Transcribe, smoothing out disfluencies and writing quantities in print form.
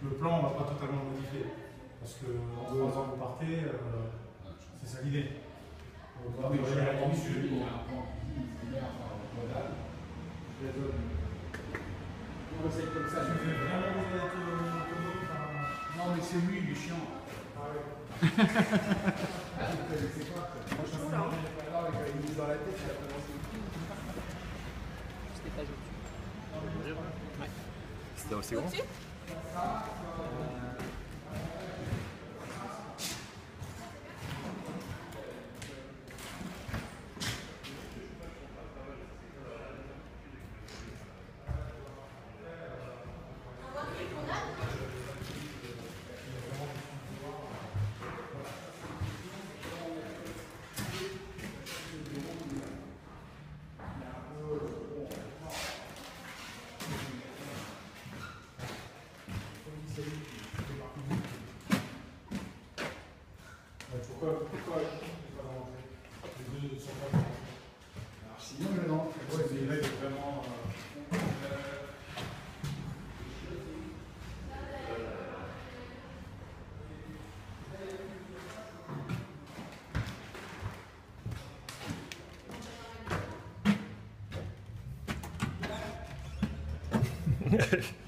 le plan, on ne va pas totalement le modifier. Parce que dans 3 ans, vous partez, c'est ça l'idée. Donc, on va Oui, je travailler l'ai là-dessus. entendu, il y a un plan modal. Je les donne. On essaye comme ça. Tu veux vraiment rouler avec Kodo, Non, mais c'est lui, il est chiant. Ah ouais. Vous connaissez pas. Moi, je suis pas là, avec une mise dans la tête, il a commencé. C'était pas gentil. C'était aussi grand. Pourquoi je ne peux pas rentrer? Les deux sont pas rentrés. Alors, sinon, je rentre. Ouais, mais là, il est vraiment. Ouais.